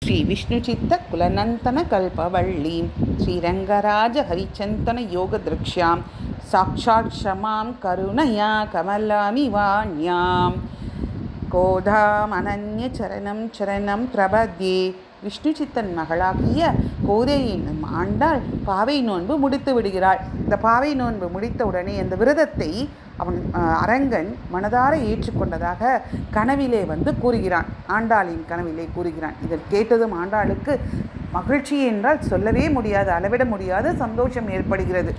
ஸ்ரீ விஷ்ணுசித்த குலநந்தன கல்பவள்ளீம் ஸ்ரீரங்கராஜ ஹரிச்சந்தன யோக திருக்ஷாம் சாட்சாத் க்ஷமாம் கருணயா கமலாமிவாண்யாம் கோதாம் அனன்ய சரணம் சரணம் பிரபத்யே. விஷ்ணுசித்தன் மகளாகிய கோதையின் ஆண்டாள் பாவை நோன்பு முடித்து விடுகிறாள். இந்த பாவை நோன்பு முடித்த உடனே அந்த விரதத்தை அவன் அரங்கன் மனதார ஏற்றுக்கொண்டதாக கனவிலே கூறுகிறான். ஆண்டாளின் கனவிலே கூறுகிறான். இதை கேட்டதும் ஆண்டாளுக்கு மகிழ்ச்சி என்றால் சொல்லவே முடியாது, அளவிட முடியாத சந்தோஷம் ஏற்படுகிறது.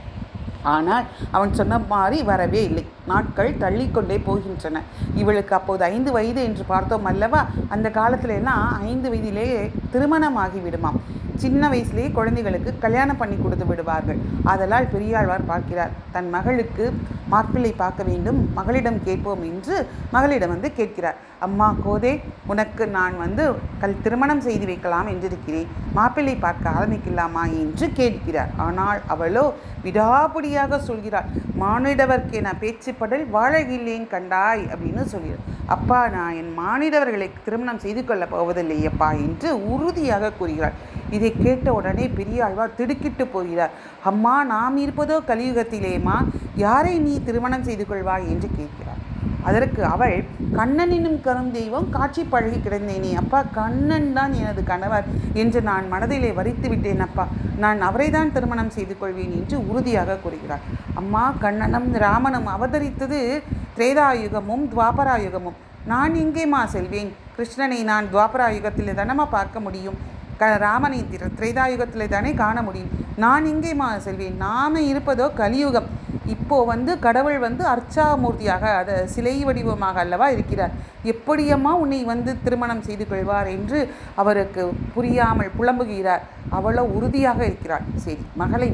ஆனால் அவன் சொன்ன மாதிரி வரவே இல்லை. நாட்கள் தள்ளிக்கொண்டே போகின்றன. இவளுக்கு அப்போது 5 வயது என்று பார்த்தோம் அல்லவா. அந்த காலத்துல எல்லாம் 5 வயதிலேயே திருமணமாகி விடுமாம். சின்ன வயசுலேயே குழந்தைகளுக்கு கல்யாணம் பண்ணி கொடுத்து விடுவார்கள். அதனால் பெரியாழ்வார் பார்க்கிறார். தன் மகளுக்கு மாப்பிள்ளை பார்க்க வேண்டும், மகளிடம் கேட்போம் என்று மகளிடம் கேட்கிறார். அம்மா கோதே, உனக்கு நான் திருமணம் செய்து வைக்கலாம் என்றிருக்கிறேன், மாப்பிள்ளை பார்க்க ஆரம்பிக்கலாமா என்று கேட்கிறார். ஆனால் அவளோ விடாபடியாக சொல்கிறாள். மானிடவர்க்கே நான் பேச்சுப்படல் வாழகில்லேன் கண்டாய் அப்படின்னு சொல்கிறார். அப்பா, நான் என் மானிடவர்களை திருமணம் செய்து கொள்ளப் போவதில்லையப்பா என்று உறுதியாக கூறுகிறாள். இதை கேட்ட உடனே பெரியாழ்வார் திடுக்கிட்டு போகிறார். அம்மா, நாம் இருப்பதோ கலியுகத்திலேமா, யாரை நீ திருமணம் செய்து கொள்வாய் என்று கேட்கிறார். அதற்கு அவள், கண்ணன் என்னும் கரும் தெய்வம் காட்சி பழகி கிடந்தேனே அப்பா, கண்ணன் தான் எனது கணவர் என்று நான் மனதிலே வரித்து விட்டேன் அப்பா, நான் அவரை தான் திருமணம் செய்து கொள்வேன் என்று உறுதியாக கூறுகிறார். அம்மா, கண்ணனும் ராமனும் அவதரித்தது திரேதாயுகமும் துவாபராயுகமும். நான் எங்கேம்மா செல்வேன்? கிருஷ்ணனை நான் துவாபராயுகத்தில் தானம்மா பார்க்க முடியும், ராமனை திரேதாயுகத்தில் தானே காண முடியும். நான் எங்கேம்மா செல்வேன்? நாம இருப்பதோ கலியுகம். இப்போ கடவுள் அர்ச்சாமூர்த்தியாக, அதை சிலை வடிவமாக அல்லவா இருக்கிறார். எப்படியம்மா உன்னை திருமணம் செய்து கொள்வார் என்று அவருக்கு புரியாமல் புலம்புகிறார். அவளோ உறுதியாக இருக்கிறாள். சரி, மகளை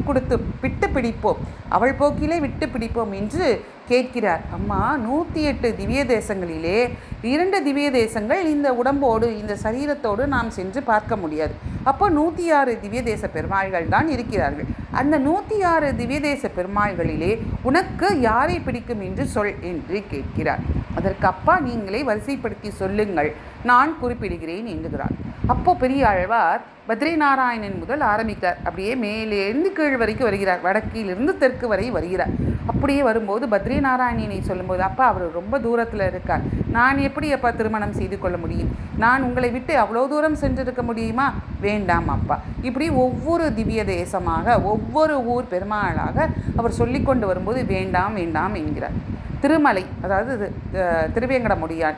விட்டு பிடிப்போம், அவள் போக்கிலே விட்டு பிடிப்போம் என்று கேட்கிறார். அம்மா, 108 திவ்ய தேசங்களிலே 2 திவ்ய தேசங்கள் இந்த உடம்போடு இந்த சரீரத்தோடு நாம் சென்று பார்க்க முடியாது. அப்போ 106 திவ்ய தேச பெருமாள்கள் தான் இருக்கிறார்கள். அந்த 106 திவ்ய தேச பெருமாள்களிலே உனக்கு யாரை பிடிக்கும் என்று சொல் என்று கேட்கிறார். அதற்கு அப்பா, நீங்களே வரிசைப்படுத்தி சொல்லுங்கள், நான் குறிப்பிடுகிறேன் என்கிறார். அப்போ பெரியாழ்வார் பத்ரிநாராயணன் முதல் ஆரம்பித்தார். அப்படியே மேலேருந்து கீழ் வரைக்கும் வருகிறார், வடக்கிலிருந்து தெற்கு வரை வருகிறார். அப்படியே வரும்போது பத்ரிநாராயணனை சொல்லும்போது, அப்பா, அவர் ரொம்ப தூரத்தில் இருக்கார், நான் எப்படி அப்பா திருமணம் செய்து கொள்ள முடியும்? நான் உங்களை விட்டு அவ்வளோ தூரம் சென்றிருக்க முடியுமா? வேண்டாம் அப்பா. இப்படி ஒவ்வொரு திவ்ய தேசமாக ஒவ்வொரு ஊர் பெருமாளாக அவர் சொல்லிக்கொண்டு வரும்போது வேண்டாம் வேண்டாம் என்கிறார். திருமலை, அதாவது திருவேங்கடமுடியான்,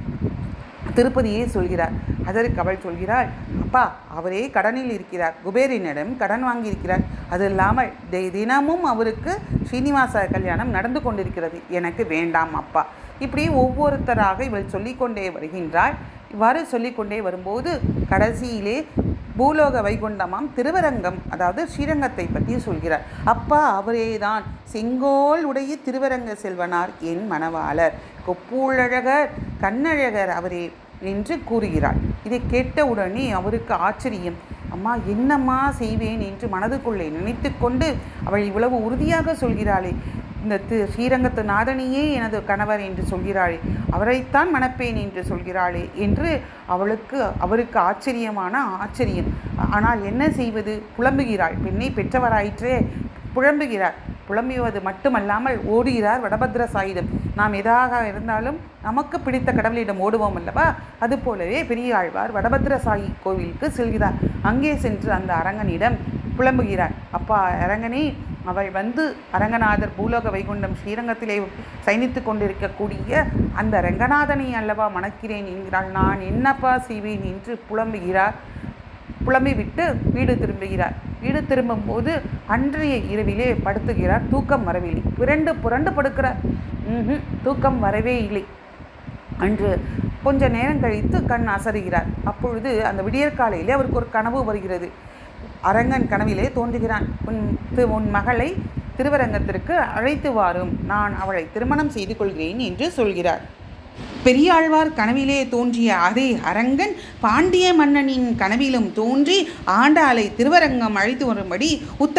திருப்பதியே சொல்கிறார். அதற்கு அவள் சொல்கிறாள், அப்பா, அவரே கடனில் இருக்கிறார், குபேரனிடம் கடன் வாங்கியிருக்கிறார். அது இல்லாமல் தினமும் அவருக்கு ஸ்ரீனிவாச கல்யாணம் நடந்து கொண்டிருக்கிறது, எனக்கு வேண்டாம் அப்பா. இப்படி ஒவ்வொருத்தராக இவள் சொல்லிக்கொண்டே வருகின்றாள். இவ்வாறு சொல்லிக்கொண்டே வரும்போது கடைசியிலே பூலோக வைகுண்டமாம் திருவரங்கம், அதாவது ஸ்ரீரங்கத்தை பற்றி சொல்கிறார். அப்பா, அவரே தான் செங்கோல் உடைய திருவரங்க செல்வனார் என் மணவாளர், கொப்பூழழகர் கண்ணழகர் அவரே என்று கூறுகிறாள். இதை கேட்டவுடனே அவருக்கு ஆச்சரியம். அம்மா, என்னம்மா செய்வேன் என்று மனதுக்குள்ளே நினைத்து கொண்டு அவள் இவ்வளவு உறுதியாக சொல்கிறாளே, இந்த ஸ்ரீரங்கத்து நாதனையே எனது கணவர் என்று சொல்கிறாளே, அவரைத்தான் மணப்பேன் என்று சொல்கிறாளே என்று அவருக்கு ஆச்சரியமான ஆச்சரியம். ஆனால் என்ன செய்வது? புலம்புகிறாள். பெண்ணை பெற்றவராயிற்றே, புலம்புகிறார். புலம்புவது மட்டுமல்லாமல் ஓடுகிறார் வடபத்ர சாயிடம். நாம் எதாக இருந்தாலும் நமக்கு பிடித்த கடவுளிடம் ஓடுவோம் அல்லவா, அதுபோலவே பெரியாழ்வார் வடபத்ர சாயி கோவிலுக்கு செல்கிறார். அங்கே சென்று அந்த அரங்கனிடம் புலம்புகிறார். அப்பா அரங்கனே, அவள் அரங்கநாதர் பூலோக வைகுண்டம் ஸ்ரீரங்கத்திலே சயனித்து கொண்டிருக்கக்கூடிய அந்த ரங்கநாதனை அல்லவா மணக்கிறேன் என்கிறாள், நான் என்னப்பா செய்வேன் என்று புலம்புகிறார். புலம்பிவிட்டு வீடு திரும்புகிறார். வீடு திரும்பும்போது அன்றைய இரவிலே படுத்துகிறார். தூக்கம் வரவில்லை. புரண்டு படுக்கிறார். தூக்கம் வரவே இல்லை. அன்று கொஞ்ச நேரம் கழித்து கண் அசருகிறார். அப்பொழுது அந்த விடியற்காலையிலே அவருக்கு ஒரு கனவு வருகிறது. அரங்கன் கனவிலே தோன்றுகிறான். உன் மகளை திருவரங்கத்திற்கு அழைத்து வாரும், நான் அவளை திருமணம் செய்து கொள்கிறேன் என்று சொல்கிறார். பெரியாழ்வார் கனவிலே தோன்றிய அதே அரங்கன் பாண்டிய மன்னனின் கனவிலும் தோன்றி ஆண்டாளை திருவரங்கம் அழைத்து வரும்படி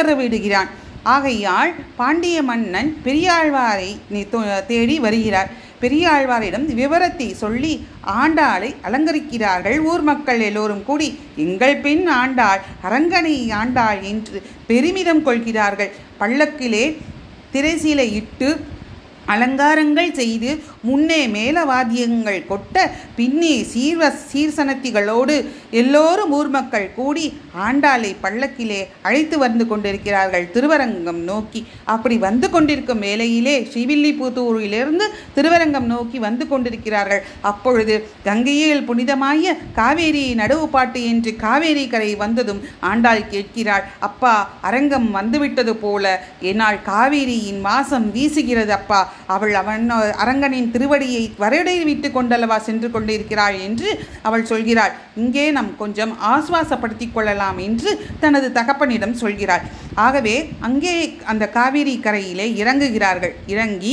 உத்தரவிடுகிறான். ஆகையால் பாண்டிய மன்னன் பெரியாழ்வாரை தேடி வருகிறார். பெரியாழ்வாரிடம் விவரத்தை சொல்லி ஆண்டாளை அலங்கரிக்கிறார்கள். ஊர் மக்கள் எல்லோரும் கூடி எங்கள் பெண் ஆண்டாள், அரங்கனை ஆண்டாள் என்று பெருமிதம் கொள்கிறார்கள். பல்லக்கிலே திரைசீலை இட்டு அலங்காரங்கள் செய்து முன்னே மேலவாத்தியங்கள் கொட்ட பின்னே சீர்சனத்திகளோடு எல்லோரும் ஊர் மக்கள் கூடி ஆண்டாளை பல்லக்கிலே அழைத்து வந்து கொண்டிருக்கிறார்கள் திருவரங்கம் நோக்கி. அப்படி வந்து கொண்டிருக்கும் வேளையிலே ஸ்ரீவில்லிபுத்தூரிலிருந்து திருவரங்கம் நோக்கி வந்து கொண்டிருக்கிறார்கள். அப்பொழுது கங்கையில் புனிதமாய காவேரியை நடுவு பாட்டு என்று காவேரி கரை வந்ததும் ஆண்டாள் கேட்கிறாள், அப்பா அரங்கம் வந்துவிட்டது போல என்னால் காவேரியின் வாசம் வீசுகிறது அப்பா. அவள் அரங்கனின் திருவடியை வரடை விட்டு கொண்டல்லவா சென்று கொண்டிருக்கிறாள் என்று அவள் சொல்கிறாள். இங்கே நாம் கொஞ்சம் ஆசுவாசப்படுத்திக் கொள்ளலாம் என்று தனது தகப்பனிடம் சொல்கிறாள். ஆகவே அங்கே அந்த காவிரி கரையிலே இறங்குகிறார்கள். இறங்கி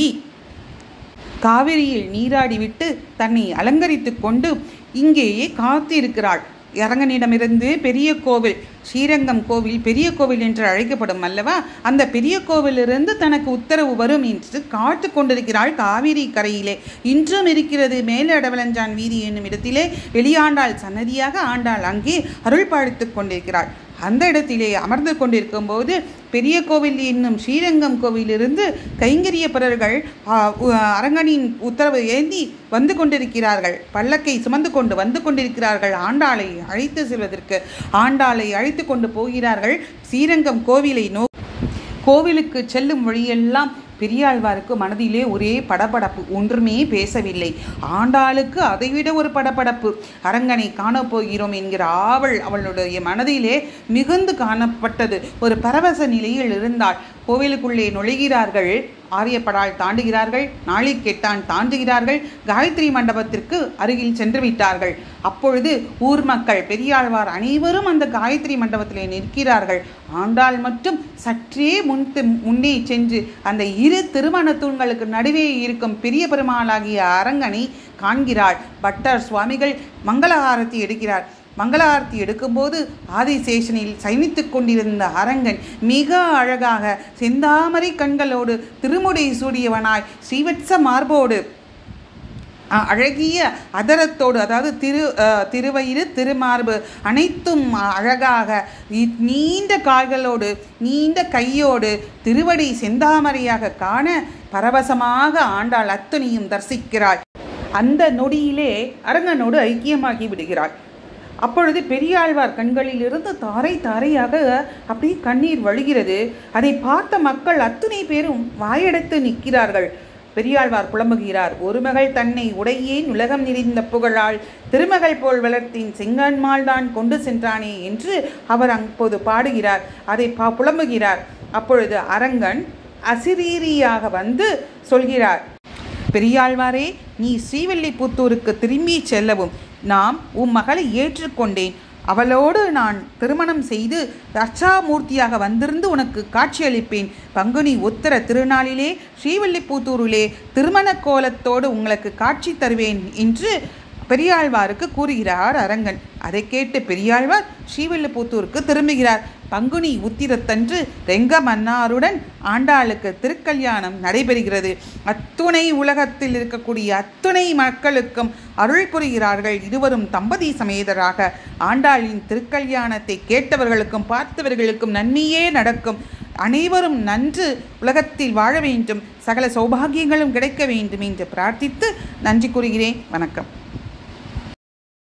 காவிரியில் நீராடிவிட்டு தன்னை அலங்கரித்து கொண்டு இங்கேயே காத்திருக்கிறாள். அரங்கனிடமிருந்து பெரிய கோவில், ஸ்ரீரங்கம் கோவில் பெரிய கோவில் என்று அழைக்கப்படும் அல்லவா, அந்த பெரிய கோவிலிருந்து தனக்கு உத்தரவு வரும் என்று காத்து கொண்டிருக்கிறாள் காவிரி கரையிலே. இன்றும் இருக்கிறது மேலடவலஞ்சான் வீதி என்னும் இடத்திலே வெளியாண்டாள் சன்னதியாக ஆண்டாள் அங்கே அருள் பாலித்து கொண்டிருக்கிறாள். அந்த இடத்திலே அமர்ந்து கொண்டிருக்கும் போது பெரிய கோவில் என்னும் ஸ்ரீரங்கம் கோவிலிருந்து கைங்கரியப்பரர்கள் அரங்கனின் உத்தரவு ஏந்தி வந்து கொண்டிருக்கிறார்கள். பல்லக்கை சுமந்து கொண்டு வந்து கொண்டிருக்கிறார்கள் ஆண்டாளை அழைத்து செல்வதற்கு. ஆண்டாளை அழைத்து கொண்டு போகிறார்கள் ஸ்ரீரங்கம் கோவிலை கோவிலுக்கு செல்லும் வழியெல்லாம் பெரியாழ்வாருக்கு மனதிலே ஒரே படபடப்பு, ஒன்றுமே பேசவில்லை. ஆண்டாளுக்கு அதைவிட ஒரு படபடப்பு. அரங்கனை காணப்போகிறோம் என்கிற ஆவல் அவளுடைய மனதிலே மிகுந்து காணப்பட்டது. ஒரு பரவச நிலையில் இருந்தாள். கோவிலுக்குள்ளே நுழைகிறார்கள். ஆரியப்படால் தாண்டுகிறார்கள். நாளிகேட்டான் தாண்டுகிறார்கள். காயத்ரி மண்டபத்திற்கு அருகில் சென்று விட்டார்கள். அப்பொழுது ஊர் மக்கள் பெரியாழ்வார் அனைவரும் அந்த காயத்ரி மண்டபத்திலே நிற்கிறார்கள். ஆண்டாள் மட்டும் சற்றே முன்னே சென்று அந்த இரு திருமண தூண்களுக்கு நடுவே இருக்கும் பெரிய பெருமாளாகிய அரங்கனை காண்கிறாள். பட்டர் சுவாமிகள் மங்களஹாரத்தி எடுக்கிறார். மங்களஆரத்தி எடுக்கும்போது ஆதிசேஷனில் சயனித்து கொண்டிருந்த அரங்கன் மிக அழகாக செந்தாமரை கண்களோடு திருமுடி சூடியவனாய் ஸ்ரீவத்ச மார்போடு அழகிய அதரத்தோடு, அதாவது திருவயிறு திருமார்பு அனைத்தும் அழகாக நீண்ட கால்களோடு நீண்ட கையோடு திருவடி செந்தாமரையாக காண பரவசமாக ஆண்டாள் அத்தனையும் தரிசிக்கிறாள். அந்த நொடியிலே அரங்கனோடு ஐக்கியமாகி விடுகிறாள். அப்பொழுது பெரியாழ்வார் கண்களிலிருந்து தாரை தாரையாக அப்படி கண்ணீர் வழிகிறது. அதை பார்த்த மக்கள் அத்துணை பேரும் வாயடைத்து நிற்கிறார்கள். பெரியாழ்வார் புலம்புகிறார். ஒரு மகள் தன்னை உடையேன் உலகம் நிறைந்த புகழால் திருமகள் போல் வளர்த்தின் செங்கன்மாள் தான் கொண்டு சென்றானே என்று அவர் அப்போது பாடுகிறார். அதை புலம்புகிறார். அப்பொழுது அரங்கன் அசிரீரியாக வந்து சொல்கிறார், பெரியாழ்வாரே, நீ ஸ்ரீவில்லிபுத்தூருக்கு திரும்பி செல்லவும். நாம் உம் மகளை ஏற்றுக்கொண்டேன். அவளோடு நான் திருமணம் செய்து தட்சாமூர்த்தியாக வந்திருந்து உனக்கு காட்சியளிப்பேன். பங்குனி உத்தர திருநாளிலே ஸ்ரீவில்லிபுத்தூரிலே திருமண கோலத்தோடு உங்களுக்கு காட்சி தருவேன் என்று பெரியாழ்வாருக்கு கூறுகிறார் அரங்கன். அதை கேட்டு பெரியாழ்வார் ஸ்ரீவில்லிபுத்தூருக்கு திரும்புகிறார். பங்குனி உத்திரத்தன்று ரெங்க மன்னாருடன் ஆண்டாளுக்கு திருக்கல்யாணம் நடைபெறுகிறது. அத்துணை உலகத்தில் இருக்கக்கூடிய அத்துணை மக்களுக்கும் அருள் புரிகிறார்கள். இருவரும் தம்பதி சமேதராக ஆண்டாளின் திருக்கல்யாணத்தை கேட்டவர்களுக்கும் பார்த்தவர்களுக்கும் நன்மையே நடக்கும். அனைவரும் நன்று உலகத்தில் வாழ வேண்டும், சகல சௌபாகியங்களும் கிடைக்க வேண்டும் என்று பிரார்த்தித்து நன்றி கூறுகிறேன். வணக்கம்.